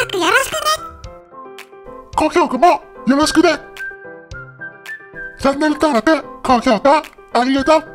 ークよろしくね。 高評価もよろしくね。チャンネル登録、高評価、ありがとう。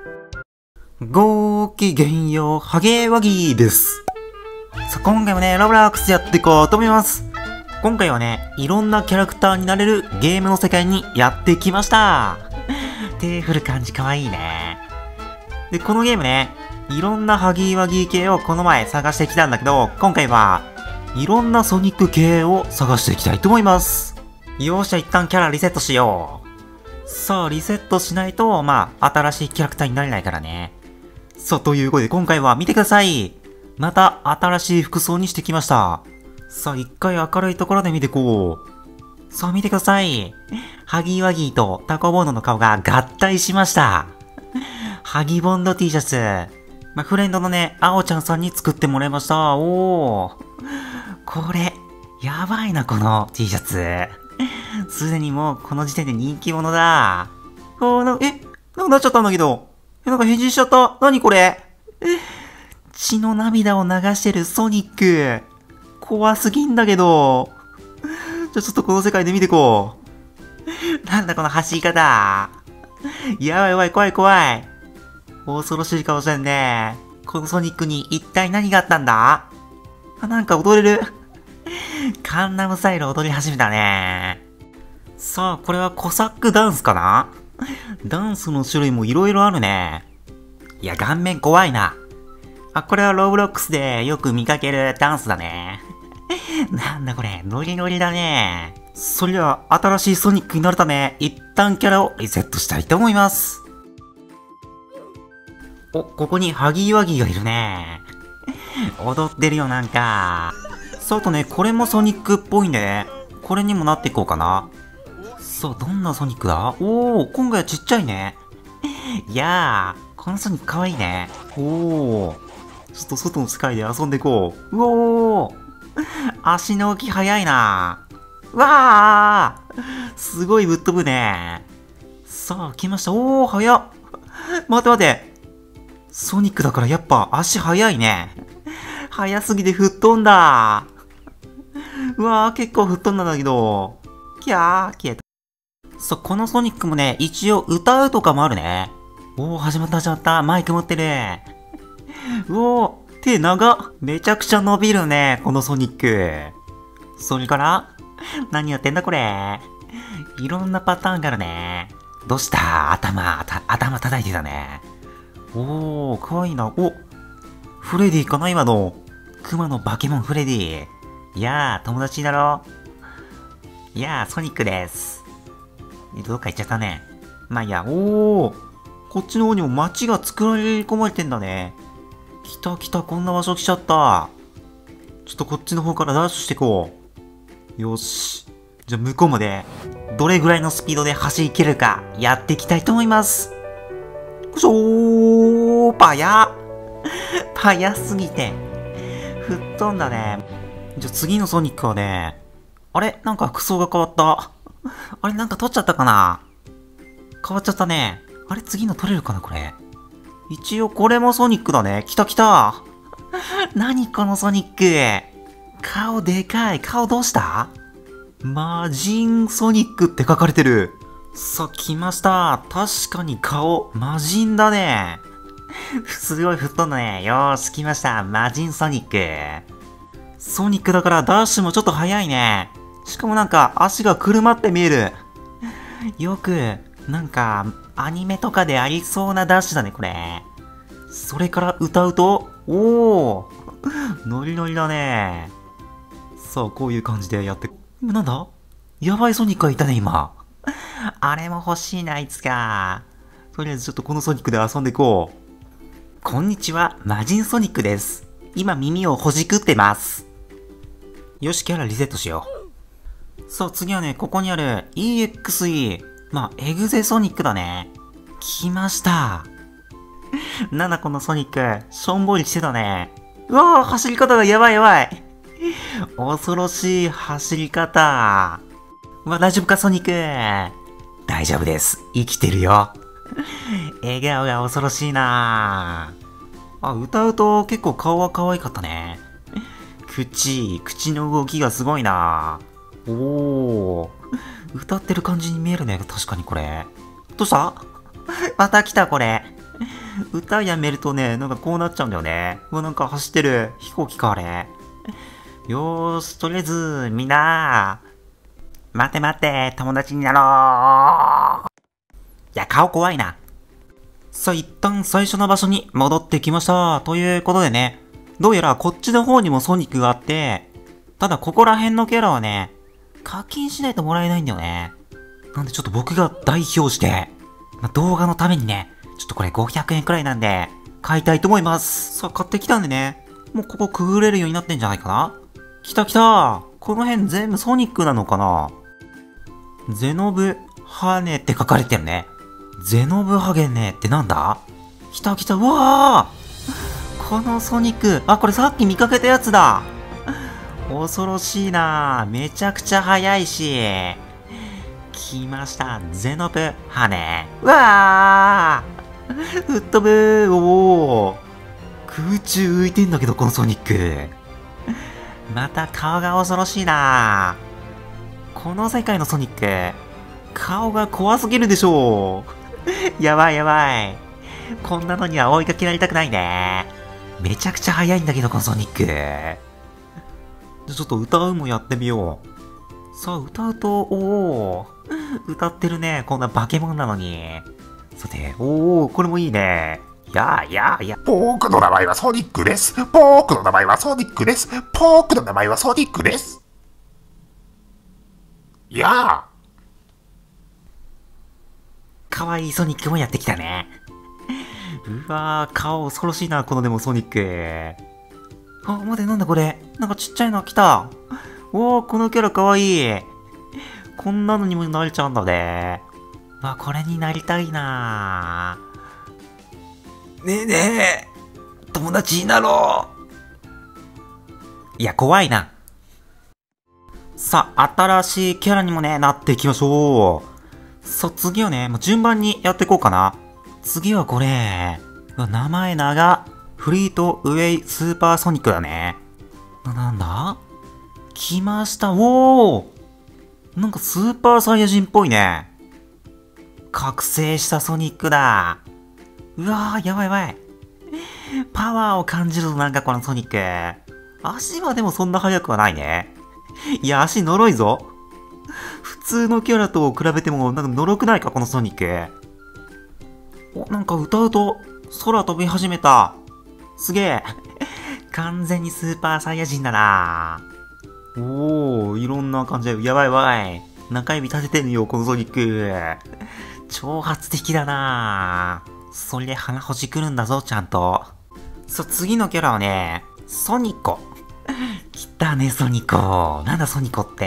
ごきげんよう、ハゲワギーです。さあ、今回もね、ロブロックスやっていこうと思います。今回はね、いろんなキャラクターになれるゲームの世界にやってきました。手振る感じかわいいね。で、このゲームね、いろんなハギーワギー系をこの前探してきたんだけど、今回はいろんなソニック系を探していきたいと思います。よーし、じゃあ一旦キャラリセットしよう。さあ、リセットしないと、新しいキャラクターになれないからね。さあ、ということで今回は見てください。また新しい服装にしてきました。さあ、一回明るいところで見てこう。さあ、見てください。ハギーワギーとタコボンドの顔が合体しました。ハギボンド T シャツ。フレンドのね、あおちゃんさんに作ってもらいました。おー。これ、やばいな、この T シャツ。すでにもうこの時点で人気者だ。なんかなっちゃったんだけど。なんか変身しちゃった。何これ。血の涙を流してるソニック。怖すぎんだけど。ちょっとこの世界で見てこう。なんだこの走り方。やばいやばい、怖い怖い。恐ろしい顔してんね。このソニックに一体何があったんだ？なんか踊れる。カンナムスタイル踊り始めたね。さあ、これはコサックダンスかな？ダンスの種類もいろいろあるね。いや、顔面怖いな。これはロブロックスでよく見かけるダンスだね。なんだこれ、ノリノリだね。それでは、新しいソニックになるため、一旦キャラをリセットしたいと思います。ここにハギーワギーがいるね。踊ってるよ、なんか。そうとね、これもソニックっぽいんでね。これにもなっていこうかな。そう、どんなソニックだ？今回はちっちゃいね。いやー、このソニックかわいいね。ちょっと外の世界で遊んでいこう。足の動き早いな。すごいぶっ飛ぶね。さあ、来ました。早っ。待て待て。ソニックだからやっぱ足早いね。早すぎて吹っ飛んだ。結構吹っ飛んだんだけど。消えた。そう、このソニックもね、一応歌うとかもあるね。始まった。マイク持ってる。手長っ。めちゃくちゃ伸びるね、このソニック。それから何やってんだこれ。いろんなパターンがあるね。どうした？頭叩いてたね。かわいいな。フレディかな今の。熊のバケモンフレディ。いやー、友達だろ。いやー、ソニックです。どっか行っちゃったね。いいや、こっちの方にも街が作られ込まれてんだね。来た、こんな場所来ちゃった。ちょっとこっちの方からダッシュしてこう。よし。じゃあ向こうまで、どれぐらいのスピードで走り切れるか、やっていきたいと思います。早すぎて。吹っ飛んだね。じゃあ次のソニックはね、なんか服装が変わった。なんか取っちゃったかな？変わっちゃったね。次の取れるかなこれ。一応これもソニックだね。来た。何このソニック。顔でかい。顔どうした？魔人ソニックって書かれてる。さあ、来ました。確かに顔、魔人だね。すごい吹っ飛んだね。よーし、来ました。魔人ソニック。ソニックだからダッシュもちょっと速いね。しかもなんか足がくるまって見える。よく、なんか、アニメとかでありそうなダッシュだね、これ。それから歌うと、ノリノリだね。さあ、こういう感じでやって、なんだ？やばいソニックがいたね、今。あれも欲しいな、いつか。とりあえずちょっとこのソニックで遊んでいこう。こんにちは、魔人ソニックです。今耳をほじくってます。よし、キャラリセットしよう。さあ、次はね、ここにある EXE。エグゼソニックだね。来ました。なんだこのソニック。しょんぼりしてたね。走り方がやばい。恐ろしい走り方。大丈夫かソニック。大丈夫です。生きてるよ。笑顔が恐ろしいな。歌うと結構顔は可愛かったね。 口の動きがすごいな。おー。歌ってる感じに見えるね。確かにこれ。どうしたまた来たこれ。歌やめるとね、なんかこうなっちゃうんだよね。うわ、なんか走ってる。飛行機か、あれ。よーし、とりあえず、みんな。待って待って、友達になろう。いや、顔怖いな。さあ、一旦最初の場所に戻ってきました。ということでね、どうやらこっちの方にもソニックがあって、ただここら辺のキャラはね、課金しないともらえないんだよね。なんでちょっと僕が代表して、動画のためにね、ちょっとこれ500円くらいなんで、買いたいと思います。さあ、買ってきたんでね、もうここくぐれるようになってんじゃないかな。来た来た。この辺全部ソニックなのかな。ゼノブハネって書かれてるね。ゼノブハゲネってなんだ。来た来た。うわー、このソニック。あ、これさっき見かけたやつだ。恐ろしいな。めちゃくちゃ速いし。来ました。ゼノブハネ。うわー、吹っ飛ぶ。おー、空中浮いてんだけど、このソニック。また顔が恐ろしいな。この世界のソニック、顔が怖すぎるでしょう。やばいやばい。こんなのには追いかけられたくないね。めちゃくちゃ速いんだけど、このソニック。じゃ、ちょっと歌うもやってみよう。さあ、歌うと、おー、歌ってるね。こんな化け物なのに。さて、おー、これもいいね。やあやあや。 僕の名前はソニックです。僕の名前はソニックです。僕の名前はソニックです。やあ。 かわいいソニックもやってきたね。うわー、顔恐ろしいな、このでもソニック。あ、待て、なんだこれ。なんかちっちゃいの来た。おー、このキャラかわいい。こんなのにもなれちゃうんだね。わ、これになりたいな。ねえねえ、友達になろう。いや、怖いな。さあ、新しいキャラにもね、なっていきましょう。さあ、次はね、もう順番にやっていこうかな。次はこれ。名前長、フリートウェイスーパーソニックだね。なんだ来ました。おー、なんかスーパーサイヤ人っぽいね。覚醒したソニックだ。うわー、やばいやばい。パワーを感じるぞ、なんかこのソニック。足はでもそんな速くはないね。いや、足呪いぞ。普通のキャラと比べても、なんか呪くないか、このソニック。お、なんか歌うと、空飛び始めた。すげえ。完全にスーパーサイヤ人だな。おー、いろんな感じで、やばいやばい。中指立ててるよ、このソニック。挑発的だな。それで鼻ほじくるんだぞ、ちゃんと。さあ、次のキャラはね、ソニコ。来たね、ソニコ。なんだ、ソニコって。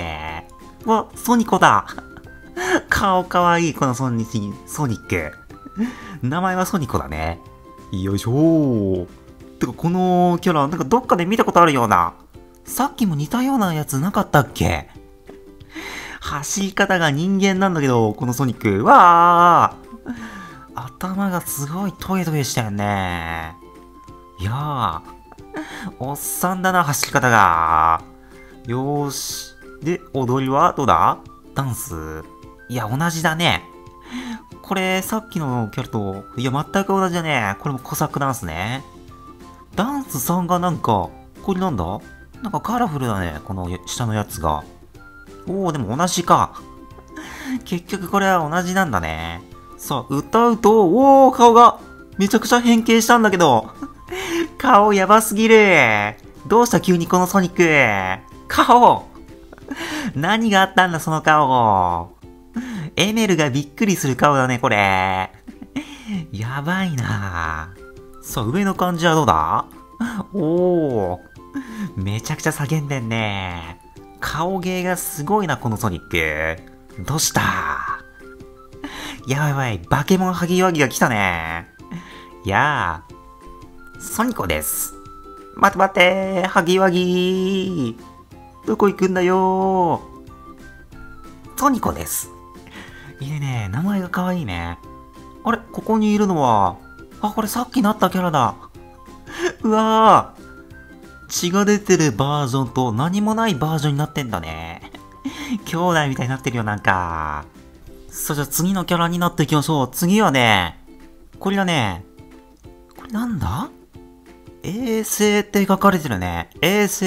わ、ソニコだ。顔かわいい、このソニック。名前はソニコだね。よいしょー。てか、このキャラ、なんかどっかで見たことあるような。さっきも似たようなやつなかったっけ。走り方が人間なんだけど、このソニック。わー、頭がすごいトゲトゲしたよね。いやー、おっさんだな、走り方が。よーし。で、踊りはどうだ？ダンス。いや、同じだね。これ、さっきのキャラと、いや、全く同じだね。これもコサックダンスね。ダンスさんがなんか、これなんだ？なんかカラフルだね、この下のやつが。おー、でも同じか。結局これは同じなんだね。さあ、歌うと、おー、顔が、めちゃくちゃ変形したんだけど。顔やばすぎる。どうした急にこのソニック。顔。何があったんだ、その顔。エメルがびっくりする顔だね、これ。やばいな。さあ、上の感じはどうだ？おー。めちゃくちゃ叫んでんね。顔芸がすごいな、このソニック。どうした？やばいやばい、バケモンハギワギが来たね。やあ、ソニコです。待って待って、ハギワギー。どこ行くんだよー。ソニコです。いいね、名前が可愛いね。あれ、ここにいるのは、あ、これさっきなったキャラだ。うわー。 血が出てるバージョンと何もないバージョンになってんだね。兄弟みたいになってるよ、なんか。さあ、じゃあ次のキャラになっていきましょう。次はね、これだね。これなんだ？衛星って書かれてるね。衛星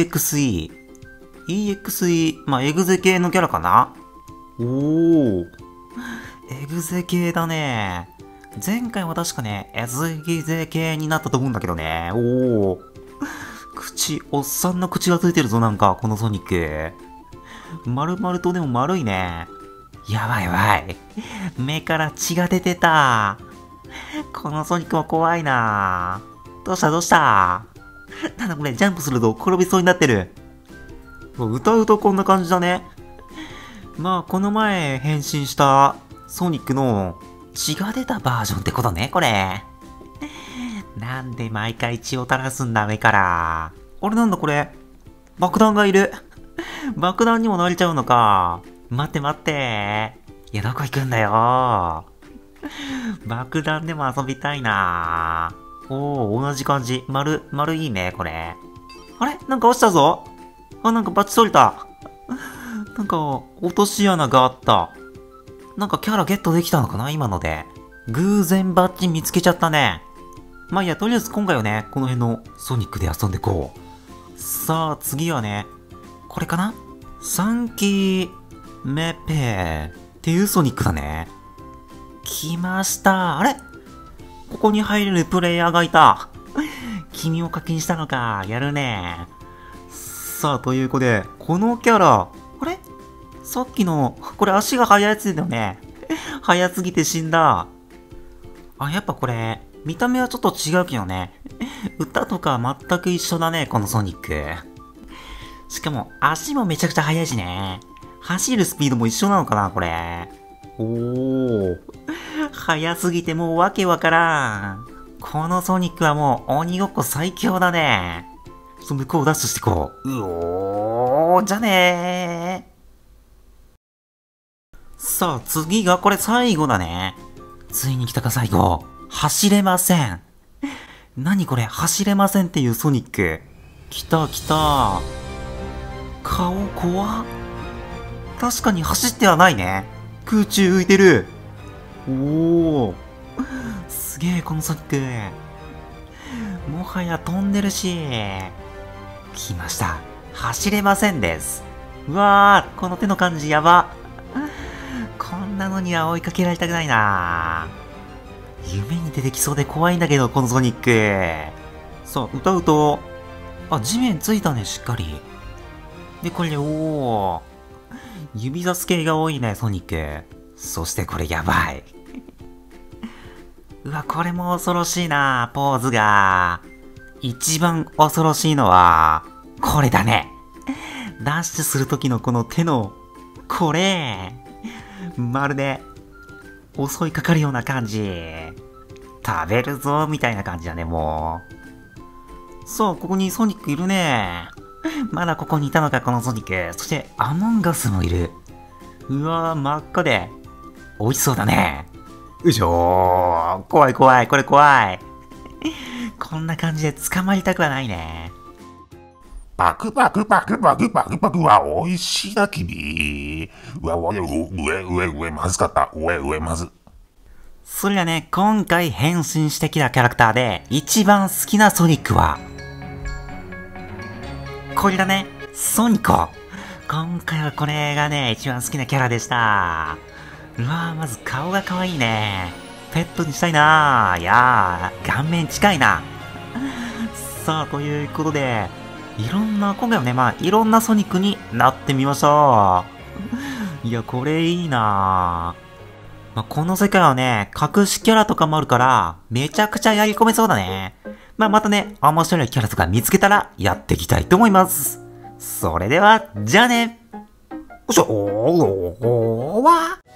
EXE。EXE、まあ、エグゼ系のキャラかな？おー。エグゼ系だね。前回は確かね、エグゼ系になったと思うんだけどね。おー。おっさんの口がついてるぞ、なんか、このソニック。丸々とでも丸いね。やばいやばい。目から血が出てた。このソニックも怖いな。どうしたどうした。なんだこれ、ジャンプすると転びそうになってる。歌うとこんな感じだね。まあ、この前変身したソニックの血が出たバージョンってことね、これ。なんで毎回血を垂らすんだ、目から。あれなんだこれ。爆弾がいる。爆弾にもなれちゃうのか。待って待って。いや、どこ行くんだよ。爆弾でも遊びたいな。おー、同じ感じ。丸いいね、これ。あれなんか落ちたぞ。あ、なんかバッチ取れた。なんか、落とし穴があった。なんかキャラゲットできたのかな今ので。偶然バッチ見つけちゃったね。まあいいや、とりあえず今回はね、この辺のソニックで遊んでこう。さあ、次はね、これかな ?3 期メペーっていうソニックだね。来ました。あれここに入れるプレイヤーがいた。君を課金したのか。やるね。さあ、ということで、このキャラ、あれさっきの、これ足が速いやつだよね。速すぎて死んだ。あ、やっぱこれ、見た目はちょっと違うけどね。歌とか全く一緒だね、このソニック。しかも、足もめちゃくちゃ速いしね。走るスピードも一緒なのかな、これ。おー。速すぎてもうわけわからん。このソニックはもう鬼ごっこ最強だね。向こうダッシュしてこう。うおー、じゃねー。さあ、次がこれ最後だね。ついに来たか最後。走れません。何これ、走れませんっていうソニック。来た来た。顔怖っ。確かに走ってはないね。空中浮いてる。おー。すげえ、このソニック。もはや飛んでるし。来ました。走れませんです。うわー、この手の感じやば。こんなのには追いかけられたくないな。夢に出てきそうで怖いんだけど、このソニック。さあ、歌うと、あ、地面ついたね、しっかり。で、これで、おー。指差す系が多いね、ソニック。そしてこれやばい。うわ、これも恐ろしいな、ポーズが。一番恐ろしいのは、これだね。ダッシュするときのこの手の、これ。まるで、襲いかかるような感じ。食べるぞ、みたいな感じだね、もう。そう、ここにソニックいるね。まだここにいたのか、このソニック。そして、アモンガスもいる。うわー、真っ赤で。美味しそうだね。よいしょー。怖い怖い、これ怖い。こんな感じで捕まりたくはないね。 バクバクバクバクバクバクは美味しいな、君。上、まずかった。上、まず。 それがね、今回変身してきたキャラクターで、一番好きなソニックは、これだね、ソニコ。今回はこれがね、一番好きなキャラでした。うわー、まず顔が可愛いね。ペットにしたいな。いやー、顔面近いな。さあ、ということで、今回はね、まあ、いろんなソニックになってみました。いや、これいいな。まあ、この世界はね、隠しキャラとかもあるから、めちゃくちゃやり込めそうだね。まあ、またね、面白いキャラとか見つけたら、やっていきたいと思います。それでは、じゃあね。よいしょ、おーわー。